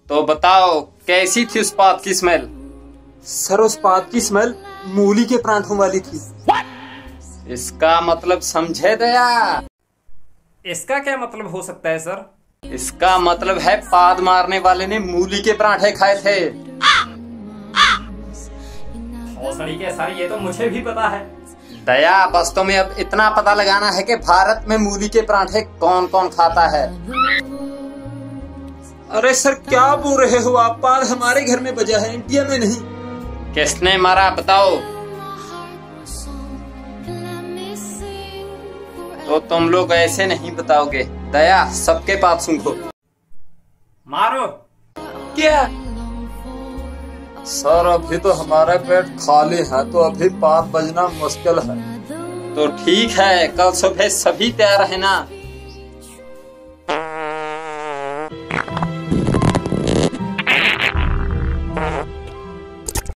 तो बताओ कैसी थी उस पात की स्मेल? सर उस पात की स्मेल मूली के परांठों वाली थी। इसका मतलब समझे दया? इसका क्या मतलब हो सकता है सर? इसका मतलब है पाद मारने वाले ने मूली के पराठे खाए थे। भोसड़ी के सर, ये तो मुझे भी पता है। दया, बस तुम्हें अब इतना पता लगाना है कि भारत में मूली के पराठे कौन कौन खाता है। अरे सर क्या बोल रहे हो आप? पाद हमारे घर में बजा है, इंडिया में नहीं। किसने मारा बताओ? तो तुम लोग ऐसे नहीं बताओगे। दया, सबके पास सूंघो। मारो। क्या? सर अभी तो हमारा पेट खाली है, तो अभी पात बजना मुश्किल है। तो ठीक है, कल सुबह सभी तैयार रहना।